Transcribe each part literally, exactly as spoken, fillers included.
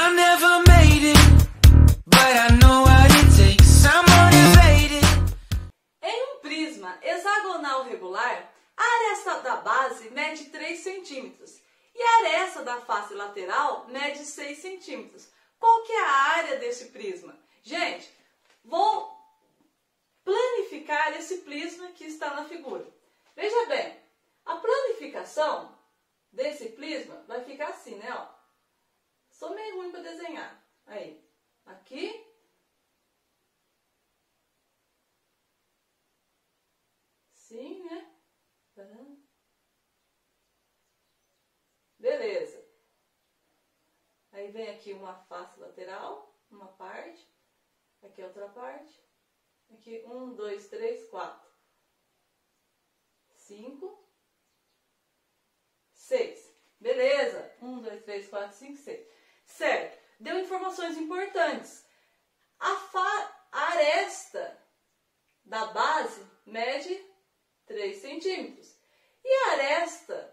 I never made it, but I know what it takes. I'm motivated. Em um prisma hexagonal regular, a aresta da base mede três centímetros e a aresta da face lateral mede seis centímetros. Qual que é a área desse prisma? Gente, vou planificar esse prisma que está na figura. Veja bem, a planificação desse prisma vai ficar assim, né? Ó. Sou meio ruim para desenhar. Aí, aqui. Sim, né? Beleza. Aí vem aqui uma face lateral, uma parte. Aqui outra parte. Aqui, um, dois, três, quatro. Cinco. Seis. Beleza. Um, dois, três, quatro, cinco, seis. Certo. Deu informações importantes. A, fa a aresta da base mede três centímetros. E a aresta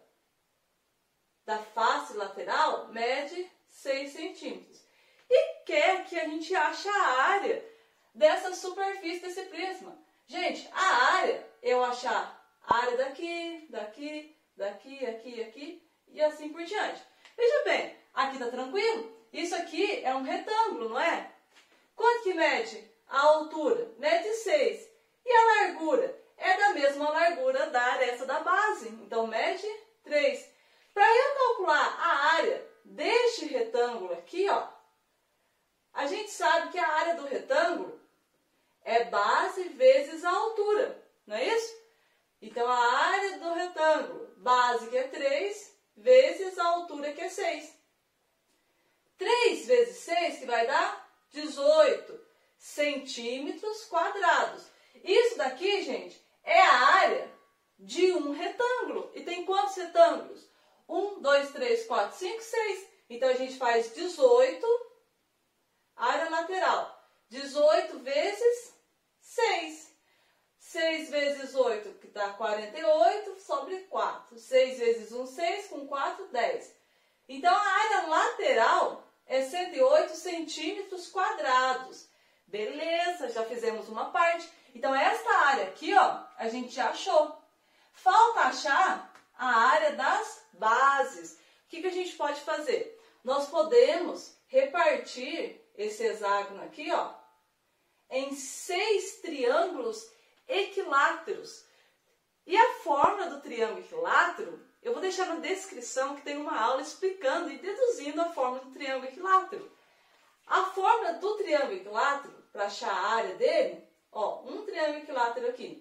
da face lateral mede seis centímetros. E quer que a gente ache a área dessa superfície desse prisma. Gente, a área, eu achar a área daqui, daqui, daqui, aqui, aqui e assim por diante. Veja bem, aqui tá tranquilo? Isso aqui é um retângulo, não é? Quanto que mede a altura? Mede seis. E a largura? É da mesma largura da aresta da base. Então, mede três. Para eu calcular a área deste retângulo aqui, ó, a gente sabe que a área do retângulo é base vezes a altura, não é isso? Então, a área do retângulo, base que é três, vezes a altura que é seis. três vezes seis, que vai dar dezoito centímetros quadrados. Isso daqui, gente, é a área de um retângulo. E tem quantos retângulos? um, dois, três, quatro, cinco, seis. Então, a gente faz dezoito, área lateral. dezoito vezes seis. seis vezes oito, que dá quarenta e oito, sobre quatro. seis vezes um, seis, com quatro, dez. Então, a área lateral é cento e oito centímetros quadrados. Beleza, já fizemos uma parte. Então, esta área aqui, ó, a gente já achou. Falta achar a área das bases. O que, que a gente pode fazer? Nós podemos repartir esse hexágono aqui, ó, em seis triângulos equiláteros. E a forma do triângulo equilátero, eu vou deixar na descrição que tem uma aula explicando e deduzindo a forma do triângulo equilátero. A forma do triângulo equilátero, para achar a área dele, ó, um triângulo equilátero aqui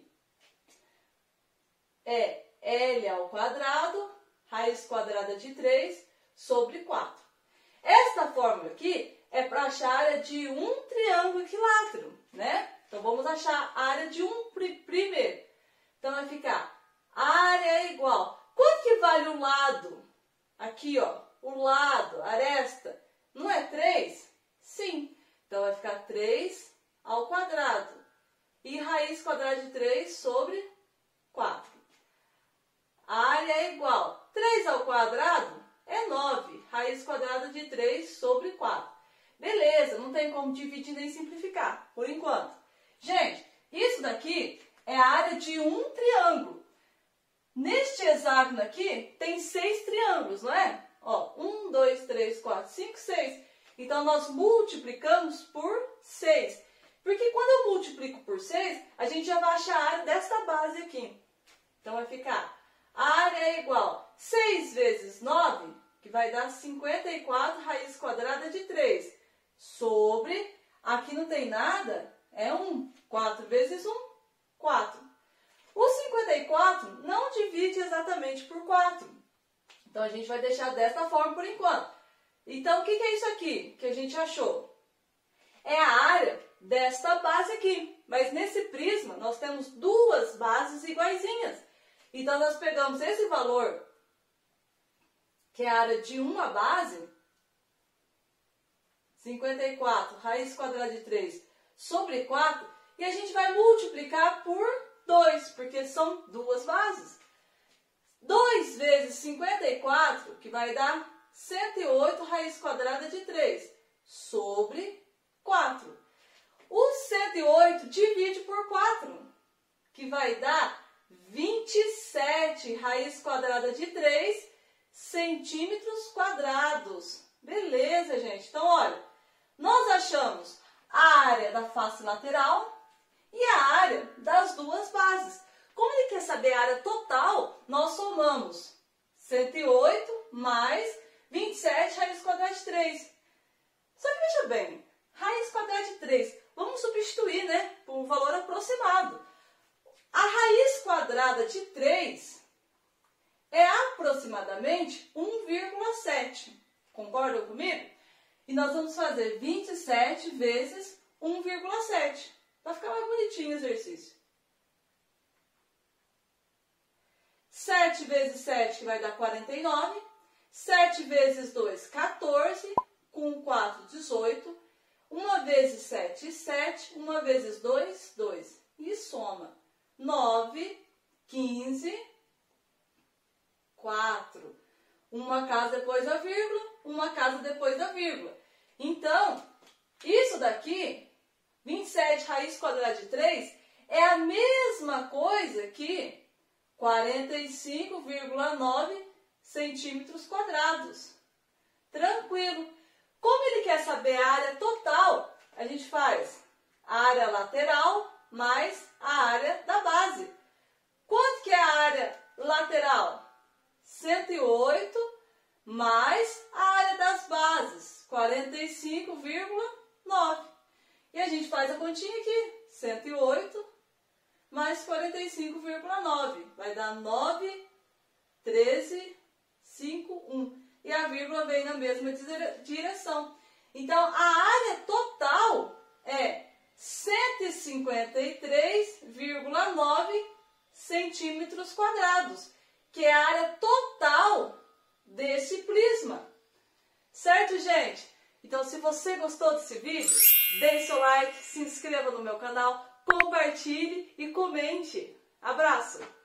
é L ao quadrado, raiz quadrada de três, sobre quatro. Esta fórmula aqui é para achar a área de um triângulo equilátero, né? Então, vamos achar a área de um primeiro. Então, vai ficar, área é igual. Quanto que vale o lado? Aqui, ó, o lado, aresta, não é três? Sim. Então, vai ficar três ao quadrado. E raiz quadrada de três sobre quatro. A área é igual. três ao quadrado é nove. Raiz quadrada de três sobre quatro. Beleza, não tem como dividir nem simplificar, por enquanto. Gente, isso daqui é a área de um triângulo. Neste hexágono aqui, tem seis triângulos, não é? Ó, um, dois, três, quatro, cinco, seis. Então, nós multiplicamos por seis. Porque quando eu multiplico por seis, a gente já vai achar a área desta base aqui. Então, vai ficar, a área é igual a seis vezes nove, que vai dar cinquenta e quatro, raiz quadrada de três, sobre, aqui não tem nada, é um. quatro vezes um, quatro. O cinquenta e quatro não divide exatamente por quatro. Então, a gente vai deixar desta forma por enquanto. Então, o que é isso aqui que a gente achou? É a área desta base aqui. Mas nesse prisma, nós temos duas bases iguaizinhas. Então, nós pegamos esse valor, que é a área de uma base, cinquenta e quatro, raiz quadrada de três, sobre quatro, e a gente vai multiplicar por dois, porque são duas bases. dois vezes cinquenta e quatro, que vai dar cento e oito, raiz quadrada de três, sobre quatro. O cento e oito divide por quatro, que vai dar vinte e sete raiz quadrada de três centímetros quadrados. Beleza, gente? Então, olha, nós achamos a área da face lateral e a área das duas bases. Como ele quer saber a área total, nós somamos cento e oito mais vinte e sete raiz quadrada de três. Só que veja bem, raiz quadrada de três, vamos substituir, né, por um valor aproximado. A raiz quadrada de três é aproximadamente um vírgula sete. Concordam comigo? E nós vamos fazer vinte e sete vezes um vírgula sete. Vai ficar mais bonitinho o exercício. sete vezes sete, que vai dar quarenta e nove. sete vezes dois, quatorze. Com quatro, dezoito. uma vezes sete, sete. uma vezes dois, dois. E soma. nove, quinze, quatro. Uma casa depois da vírgula, uma casa depois da vírgula. Então, isso daqui, vinte e sete raiz quadrada de três, é a mesma coisa que quarenta e cinco vírgula nove centímetros quadrados. Tranquilo. Como ele quer saber a área total, a gente faz a área lateral mais a área da base. Quanto que é a área lateral? cento e oito mais a área das bases, quarenta e cinco vírgula nove. E a gente faz a continha aqui, cento e oito mais quarenta e cinco vírgula nove. Vai dar nove, treze, cinco, um. E a vírgula vem na mesma direção. Então, a área total é cento e cinquenta e três vírgula nove centímetros quadrados, que é a área total desse prisma. Certo, gente? Então, se você gostou desse vídeo, deixe seu like, se inscreva no meu canal, compartilhe e comente. Abraço!